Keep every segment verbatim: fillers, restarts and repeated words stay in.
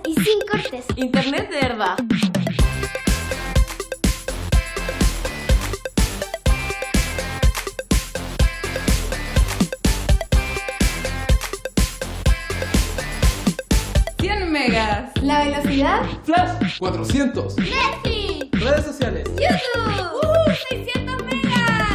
y sin cortes. Internet de verdad. cien megas. La velocidad. Flash cuatrocientos. Netflix. Redes sociales. YouTube. ¡Uh! ¡seiscientos megas!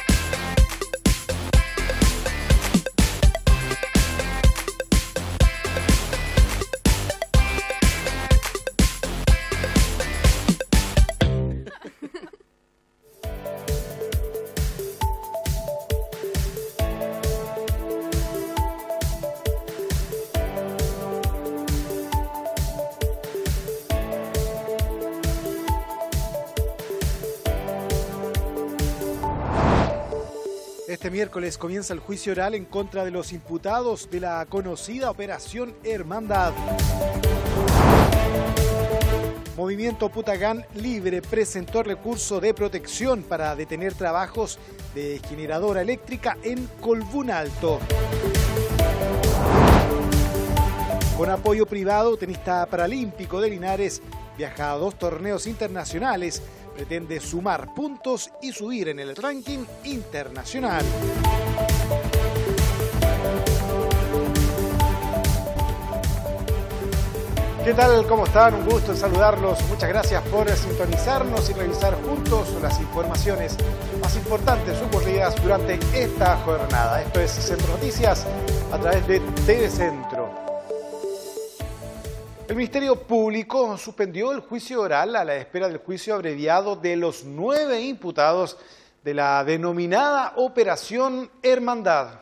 Este miércoles comienza el juicio oral en contra de los imputados de la conocida Operación Hermandad. Movimiento Putagán Libre presentó recurso de protección para detener trabajos de generadora eléctrica en Colbún Alto. Con apoyo privado, tenista paralímpico de Linares viaja a dos torneos internacionales. Pretende sumar puntos y subir en el ranking internacional. ¿Qué tal? ¿Cómo están? Un gusto en saludarlos. Muchas gracias por sintonizarnos y revisar juntos las informaciones más importantes ocurridas durante esta jornada. Esto es Centro Noticias a través de T V Centro. El Ministerio Público suspendió el juicio oral a la espera del juicio abreviado de los nueve imputados de la denominada Operación Hermandad.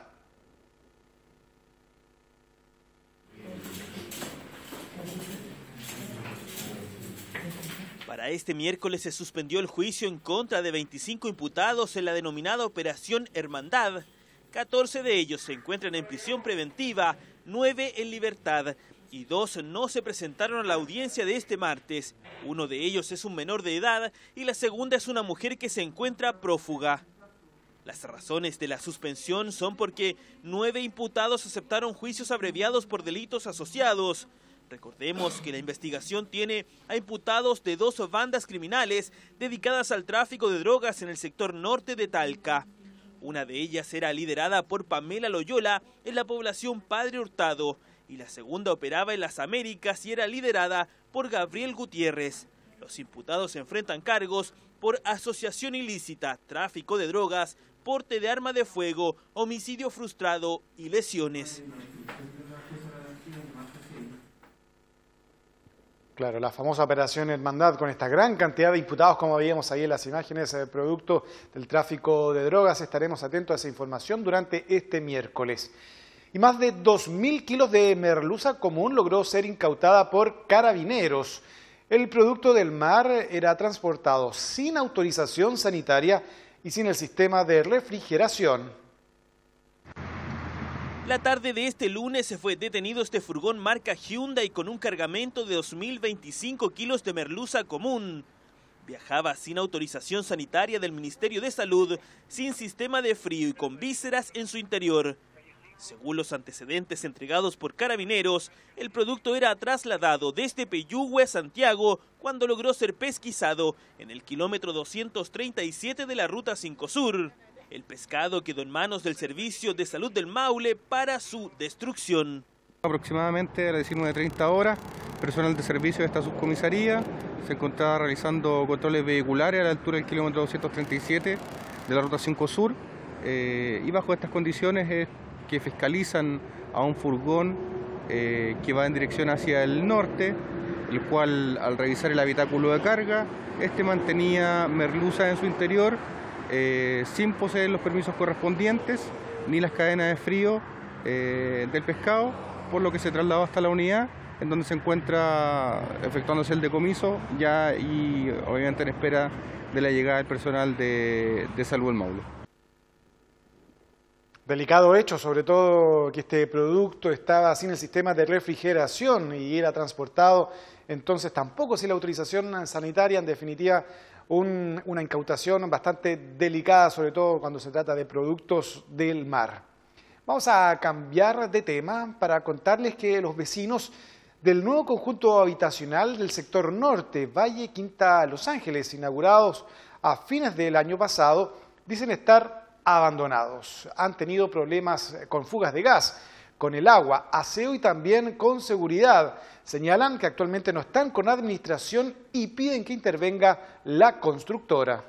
Para este miércoles se suspendió el juicio en contra de veinticinco imputados en la denominada Operación Hermandad. catorce de ellos se encuentran en prisión preventiva, nueve en libertad y dos no se presentaron a la audiencia de este martes. Uno de ellos es un menor de edad y la segunda es una mujer que se encuentra prófuga. Las razones de la suspensión son porque nueve imputados aceptaron juicios abreviados por delitos asociados. Recordemos que la investigación tiene a imputados de dos bandas criminales dedicadas al tráfico de drogas en el sector norte de Talca. Una de ellas era liderada por Pamela Loyola en la población Padre Hurtado y la segunda operaba en las Américas y era liderada por Gabriel Gutiérrez. Los imputados enfrentan cargos por asociación ilícita, tráfico de drogas, porte de arma de fuego, homicidio frustrado y lesiones. Claro, la famosa Operación Hermandad con esta gran cantidad de imputados, como veíamos ahí en las imágenes, eh, producto del tráfico de drogas. Estaremos atentos a esa información durante este miércoles. Y más de dos mil kilos de merluza común logró ser incautada por carabineros. El producto del mar era transportado sin autorización sanitaria y sin el sistema de refrigeración. La tarde de este lunes se fue detenido este furgón marca Hyundai con un cargamento de dos mil veinticinco kilos de merluza común. Viajaba sin autorización sanitaria del Ministerio de Salud, sin sistema de frío y con vísceras en su interior. Según los antecedentes entregados por carabineros, el producto era trasladado desde Peyúgue a Santiago cuando logró ser pesquisado en el kilómetro doscientos treinta y siete de la Ruta cinco Sur. El pescado quedó en manos del Servicio de Salud del Maule para su destrucción. Aproximadamente a las diecinueve treinta horas, personal de servicio de esta subcomisaría se encontraba realizando controles vehiculares a la altura del kilómetro doscientos treinta y siete de la Ruta cinco Sur eh, y bajo estas condiciones es que fiscalizan a un furgón eh, que va en dirección hacia el norte, el cual al revisar el habitáculo de carga, este mantenía merluza en su interior eh, sin poseer los permisos correspondientes ni las cadenas de frío eh, del pescado, por lo que se trasladó hasta la unidad en donde se encuentra efectuándose el decomiso ya y obviamente en espera de la llegada del personal de, de Salud del Maule. Delicado hecho, sobre todo que este producto estaba sin el sistema de refrigeración y era transportado, entonces tampoco sin la autorización sanitaria, en definitiva un, una incautación bastante delicada, sobre todo cuando se trata de productos del mar. Vamos a cambiar de tema para contarles que los vecinos del nuevo conjunto habitacional del sector norte, Valle Quinta Los Ángeles, inaugurados a fines del año pasado, dicen estar abandonados. Han tenido problemas con fugas de gas, con el agua, aseo y también con seguridad. Señalan que actualmente no están con administración y piden que intervenga la constructora.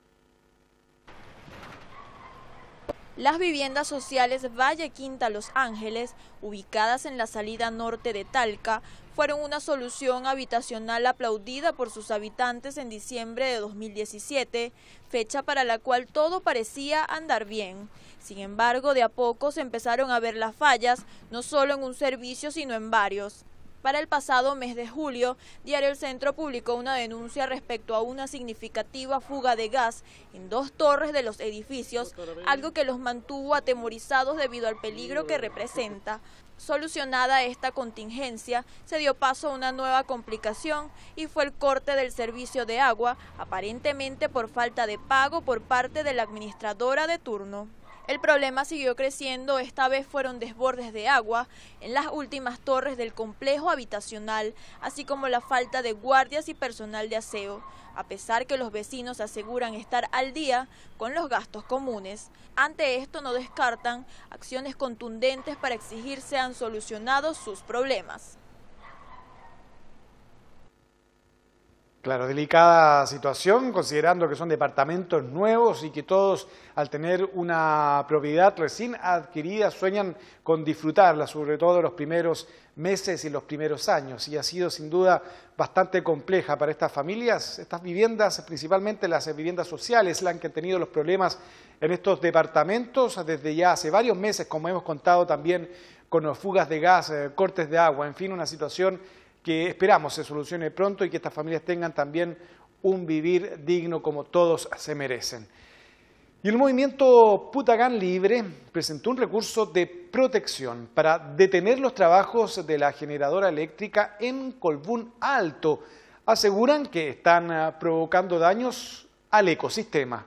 Las viviendas sociales Valle Quinta Los Ángeles, ubicadas en la salida norte de Talca, fueron una solución habitacional aplaudida por sus habitantes en diciembre de dos mil diecisiete, fecha para la cual todo parecía andar bien. Sin embargo, de a poco se empezaron a ver las fallas, no solo en un servicio, sino en varios. Para el pasado mes de julio, Diario El Centro publicó una denuncia respecto a una significativa fuga de gas en dos torres de los edificios, algo que los mantuvo atemorizados debido al peligro que representa. Solucionada esta contingencia, se dio paso a una nueva complicación y fue el corte del servicio de agua, aparentemente por falta de pago por parte de la administradora de turno. El problema siguió creciendo, esta vez fueron desbordes de agua en las últimas torres del complejo habitacional, así como la falta de guardias y personal de aseo, a pesar que los vecinos aseguran estar al día con los gastos comunes. Ante esto no descartan acciones contundentes para exigir sean solucionados sus problemas. Claro, delicada situación, considerando que son departamentos nuevos y que todos, al tener una propiedad recién adquirida, sueñan con disfrutarla, sobre todo los primeros meses y los primeros años. Y ha sido sin duda bastante compleja para estas familias, estas viviendas, principalmente las viviendas sociales, las que han tenido los problemas en estos departamentos desde ya hace varios meses, como hemos contado también con fugas de gas, eh, cortes de agua, en fin, una situación que esperamos se solucione pronto y que estas familias tengan también un vivir digno como todos se merecen. Y el movimiento Putagán Libre presentó un recurso de protección para detener los trabajos de la generadora eléctrica en Colbún Alto. Aseguran que están provocando daños al ecosistema.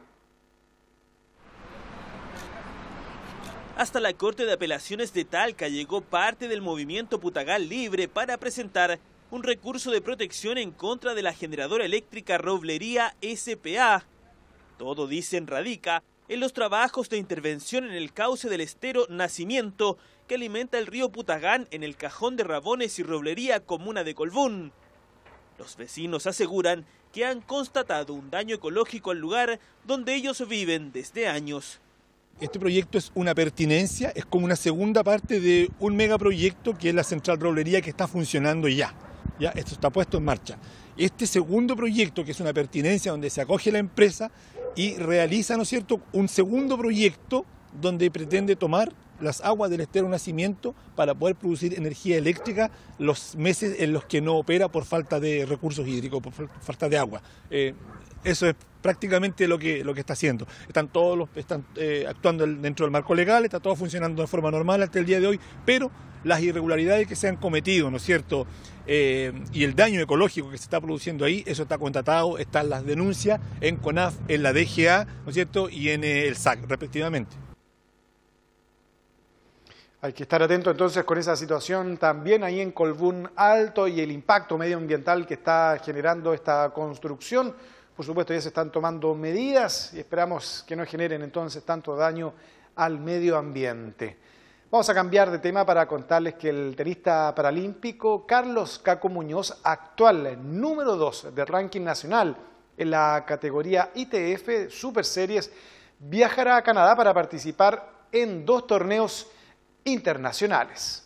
Hasta la Corte de Apelaciones de Talca llegó parte del movimiento Putagán Libre para presentar un recurso de protección en contra de la generadora eléctrica Roblería S P A. Todo, dicen, radica en los trabajos de intervención en el cauce del estero Nacimiento que alimenta el río Putagán en el cajón de Rabones y Roblería, comuna de Colbún. Los vecinos aseguran que han constatado un daño ecológico al lugar donde ellos viven desde años. Este proyecto es una pertinencia, es como una segunda parte de un megaproyecto que es la central Roblería, que está funcionando ya. Ya esto está puesto en marcha. Este segundo proyecto, que es una pertinencia donde se acoge la empresa y realiza, ¿no es cierto?, un segundo proyecto donde pretende tomar las aguas del estero Nacimiento para poder producir energía eléctrica los meses en los que no opera por falta de recursos hídricos, por falta de agua. Eh, Eso es prácticamente lo que, lo que está haciendo. Están todos los, están eh, actuando dentro del marco legal, está todo funcionando de forma normal hasta el día de hoy, pero las irregularidades que se han cometido, ¿no es cierto?, eh, y el daño ecológico que se está produciendo ahí, eso está contratado, están las denuncias en CONAF, en la D G A, ¿no es cierto?, y en el S A C, respectivamente. Hay que estar atento entonces con esa situación también ahí en Colbún Alto y el impacto medioambiental que está generando esta construcción. Por supuesto, ya se están tomando medidas y esperamos que no generen entonces tanto daño al medio ambiente. Vamos a cambiar de tema para contarles que el tenista paralímpico Carlos Caco Muñoz, actual número dos del ranking nacional en la categoría I T F Super Series, viajará a Canadá para participar en dos torneos internacionales.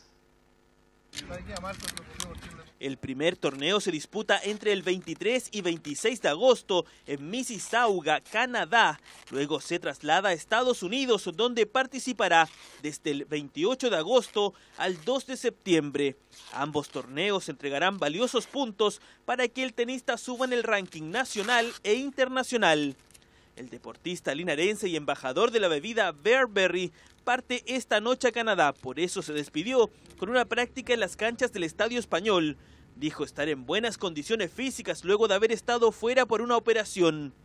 El primer torneo se disputa entre el veintitrés y veintiséis de agosto en Mississauga, Canadá. Luego se traslada a Estados Unidos, donde participará desde el veintiocho de agosto al dos de septiembre. Ambos torneos entregarán valiosos puntos para que el tenista suba en el ranking nacional e internacional. El deportista linarense y embajador de la bebida Bearberry parte esta noche a Canadá, por eso se despidió con una práctica en las canchas del Estadio Español. Dijo estar en buenas condiciones físicas luego de haber estado fuera por una operación.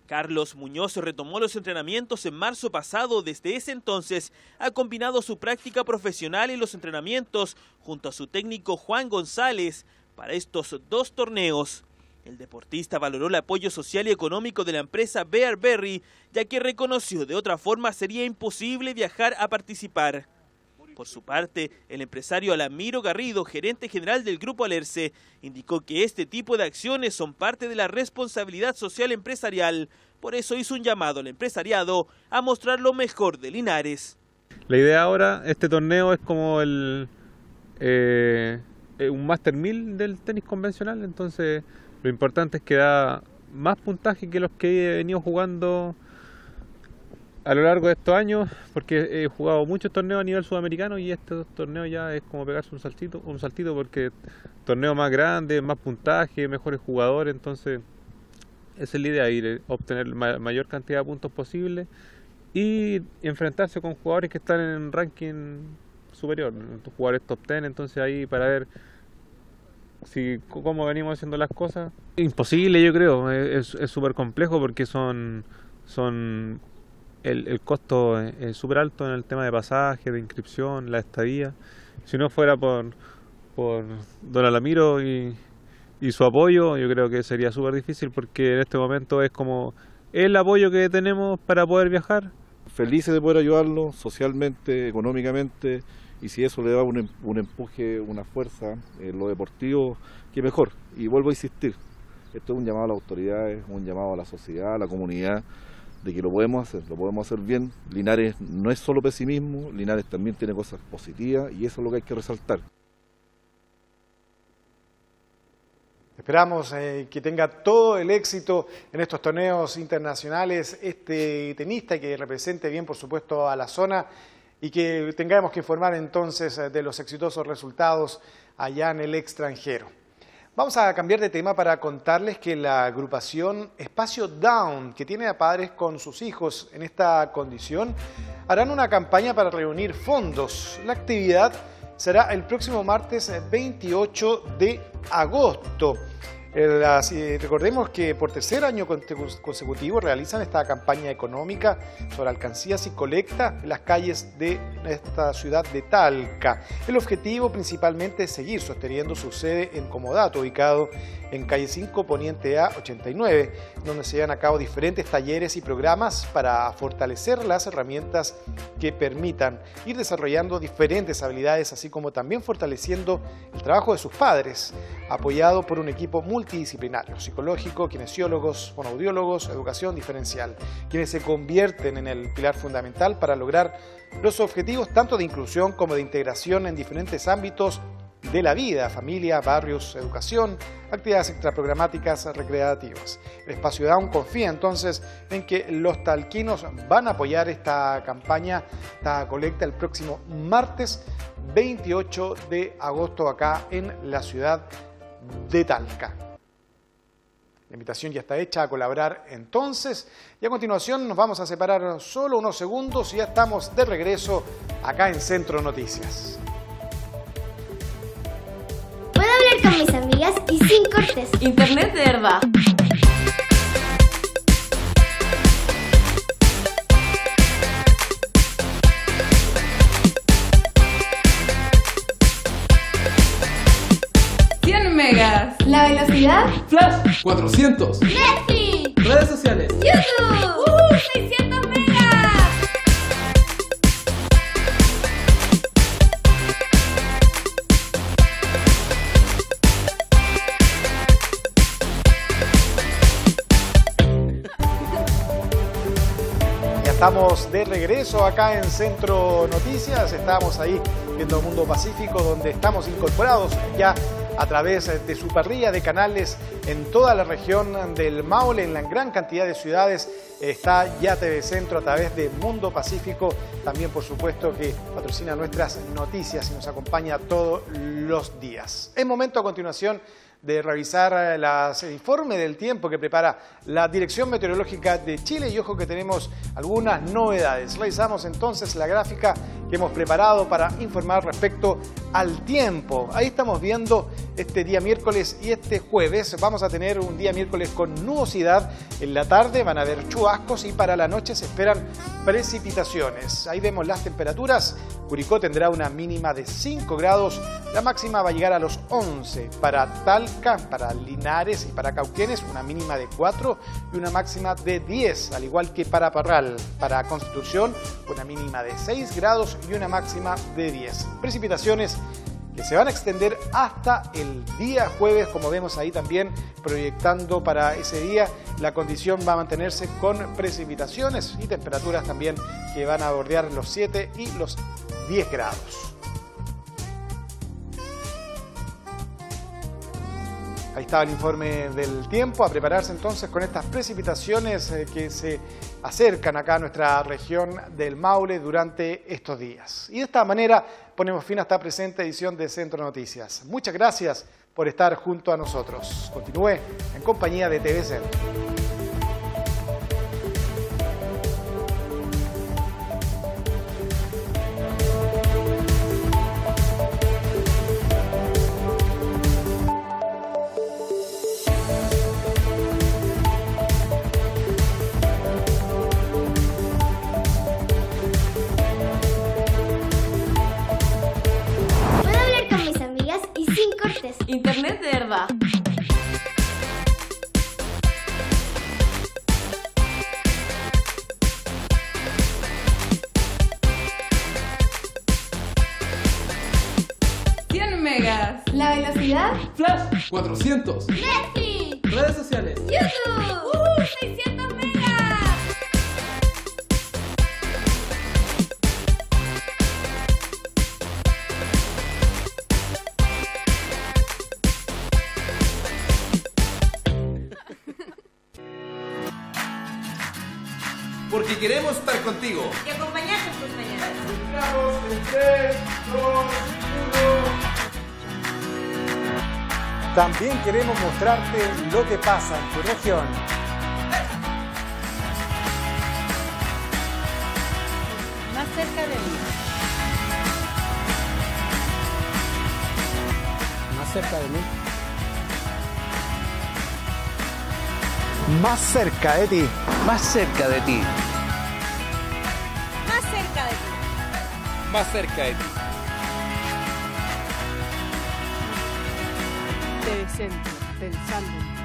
Carlos Muñoz retomó los entrenamientos en marzo pasado. Desde ese entonces ha combinado su práctica profesional y los entrenamientos junto a su técnico Juan González para estos dos torneos. El deportista valoró el apoyo social y económico de la empresa Bear Berry, ya que reconoció de otra forma sería imposible viajar a participar. Por su parte, el empresario Alamiro Garrido, gerente general del Grupo Alerce, indicó que este tipo de acciones son parte de la responsabilidad social empresarial. Por eso hizo un llamado al empresariado a mostrar lo mejor de Linares. La idea ahora, este torneo es como el eh, un Master mil del tenis convencional, entonces lo importante es que da más puntaje que los que he venido jugando a lo largo de estos años, porque he jugado muchos torneos a nivel sudamericano y este torneo ya es como pegarse un saltito, un saltito porque torneo más grande, más puntaje, mejores jugadores, entonces esa es la idea, ir obtener la mayor cantidad de puntos posible y enfrentarse con jugadores que están en ranking superior, jugadores top diez, entonces ahí para ver si cómo venimos haciendo las cosas. Imposible, yo creo, es súper complejo porque son son El, el costo es súper alto en el tema de pasaje, de inscripción, la estadía. Si no fuera por, por don Alamiro y, y su apoyo, yo creo que sería súper difícil porque en este momento es como el apoyo que tenemos para poder viajar. Felices de poder ayudarlo socialmente, económicamente, y si eso le da un, un empuje, una fuerza en lo deportivo, que mejor. Y vuelvo a insistir, esto es un llamado a las autoridades, un llamado a la sociedad, a la comunidad, de que lo podemos hacer, lo podemos hacer bien. Linares no es solo pesimismo, Linares también tiene cosas positivas y eso es lo que hay que resaltar. Esperamos eh, que tenga todo el éxito en estos torneos internacionales este tenista y que represente bien, por supuesto, a la zona y que tengamos que informar entonces de los exitosos resultados allá en el extranjero. Vamos a cambiar de tema para contarles que la agrupación Espacio Down, que tiene a padres con sus hijos en esta condición, harán una campaña para reunir fondos. La actividad será el próximo martes veintiocho de agosto. El, así, recordemos que por tercer año consecutivo realizan esta campaña económica sobre alcancías y colecta en las calles de esta ciudad de Talca. El objetivo principalmente es seguir sosteniendo su sede en Comodato, ubicado en calle cinco Poniente A ochenta y nueve, donde se llevan a cabo diferentes talleres y programas para fortalecer las herramientas que permitan ir desarrollando diferentes habilidades, así como también fortaleciendo el trabajo de sus padres, apoyado por un equipo multidisciplinario, psicológico, kinesiólogos, fonoaudiólogos, educación diferencial, quienes se convierten en el pilar fundamental para lograr los objetivos tanto de inclusión como de integración en diferentes ámbitos de la vida, familia, barrios, educación, actividades extraprogramáticas recreativas. El Espacio Down confía entonces en que los talquinos van a apoyar esta campaña, esta colecta el próximo martes veintiocho de agosto acá en la ciudad de Talca. La invitación ya está hecha a colaborar entonces y a continuación nos vamos a separar solo unos segundos y ya estamos de regreso acá en Centro Noticias. Puedo hablar con mis amigas y sin cortes. Internet de verdad. cien megas. La velocidad. Flash cuatrocientos. Netflix. Redes sociales. YouTube. ¡Uh! ¡seiscientos megas! Estamos de regreso acá en Centro Noticias, estamos ahí viendo el Mundo Pacífico, donde estamos incorporados ya a través de su parrilla de canales en toda la región del Maule, en la gran cantidad de ciudades. Está ya T V Centro a través de Mundo Pacífico, también por supuesto que patrocina nuestras noticias y nos acompaña todos los días. Es momento a continuación de revisar los informes del tiempo que prepara la Dirección Meteorológica de Chile y ojo que tenemos algunas novedades. Revisamos entonces la gráfica que hemos preparado para informar respecto al tiempo. Ahí estamos viendo este día miércoles y este jueves. Vamos a tener un día miércoles con nubosidad. En la tarde van a haber chubascos y para la noche se esperan precipitaciones. Ahí vemos las temperaturas. Curicó tendrá una mínima de cinco grados. La máxima va a llegar a los once. Para Talca, para Linares y para Cauquenes una mínima de cuatro y una máxima de diez. Al igual que para Parral. Para Constitución una mínima de seis grados y una máxima de diez. Precipitaciones que se van a extender hasta el día jueves, como vemos ahí también proyectando para ese día. La condición va a mantenerse con precipitaciones y temperaturas también que van a bordear los siete y los diez grados. Ahí estaba el informe del tiempo, a prepararse entonces con estas precipitaciones eh, que se acercan acá a nuestra región del Maule durante estos días. Y de esta manera ponemos fin a esta presente edición de Centro Noticias. Muchas gracias por estar junto a nosotros. Continúe en compañía de T V Centro. Internet de verdad. cien megas. La velocidad. Flash. cuatrocientos. Netflix. Redes sociales. YouTube. Uh, seiscientos megas. Porque queremos estar contigo. Y acompañarte en tus mañanas. Estamos en tres, dos, uno. También queremos mostrarte lo que pasa en tu región. Más cerca de mí. Más cerca de mí. Más cerca de ti. Más cerca de ti. Más cerca de ti. Más cerca de ti. T V Centro, pensando en ti.